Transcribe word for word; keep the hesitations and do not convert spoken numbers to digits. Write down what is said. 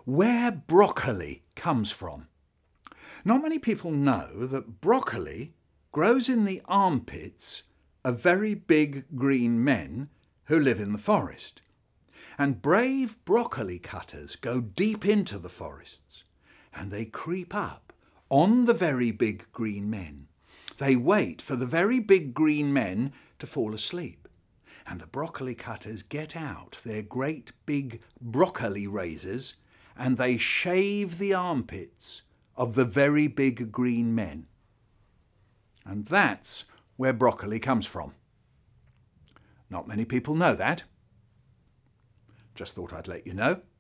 where broccoli comes from. Not many people know that broccoli grows in the armpits of very big green men who live in the forest. And brave broccoli cutters go deep into the forests, and they creep up on the very big green men. They wait for the very big green men to fall asleep, and the broccoli cutters get out their great big broccoli razors and they shave the armpits of the very big green men. And that's where broccoli comes from. Not many people know that. Just thought I'd let you know.